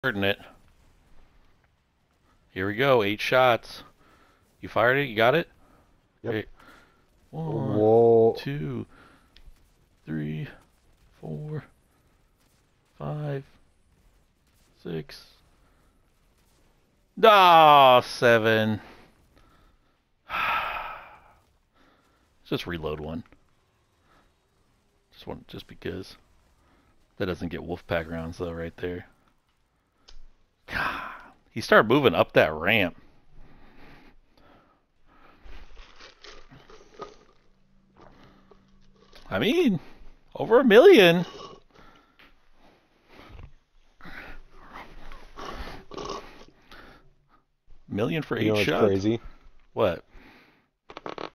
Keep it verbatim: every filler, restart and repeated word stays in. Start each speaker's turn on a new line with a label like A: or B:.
A: Starting it. Here we go. Eight shots. You fired it? You got it?
B: Yep.
A: Okay. One,
B: Whoa.
A: two, three, four, five, six. Ah, seven. Just reload one. Just one, just because. That doesn't get Wolfpack rounds though, right there. God, he started moving up that ramp. I mean, over a million. Million for
B: You
A: eight
B: know what's
A: shots.
B: crazy?
A: What?